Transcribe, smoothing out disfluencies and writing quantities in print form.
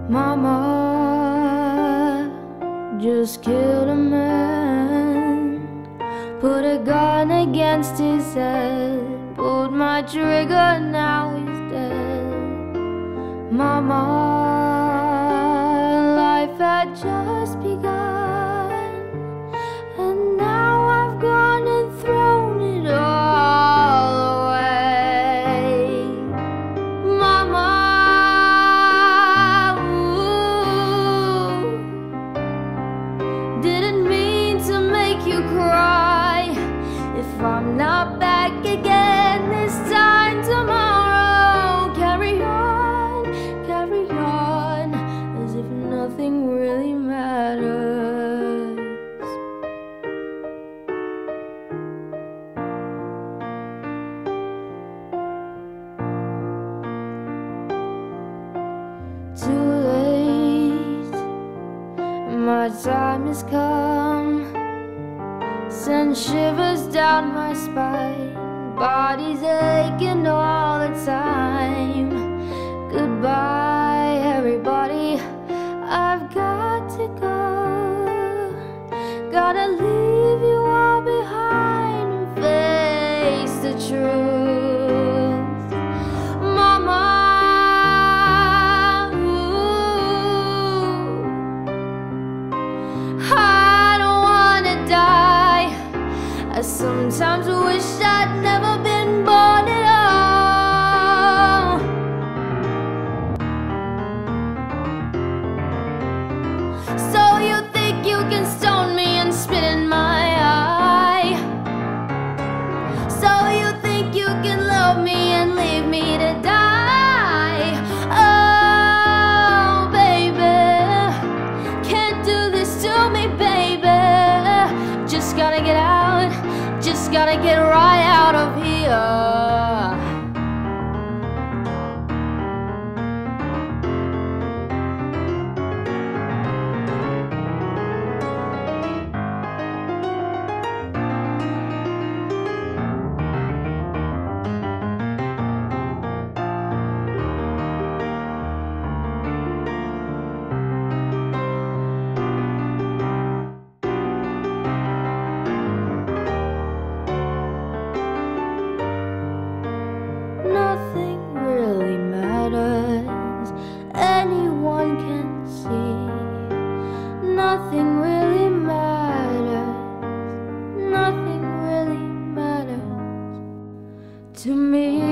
Mama just killed a man, put a gun against his head, pulled my trigger, now he's dead. Mama, life had just begun, and now I've gone and thrown it all away. Mama, didn't mean to make you cry. If I'm not back again this time tomorrow, carry on, as if nothing really matters. Too late, my time has come, send shivers down my spine, body's aching all the time. Goodbye everybody, I've got to go, gotta leave you all behind and face the truth. Mama, I sometimes wish I'd never been born at all. So you think you can stone me and spit in my eye? So you think you can love me and leave me to die? Oh, baby, can't do this to me, baby. Just gotta get out, just gotta get right out of here. Nothing really matters, anyone can see. Nothing really matters, nothing really matters to me.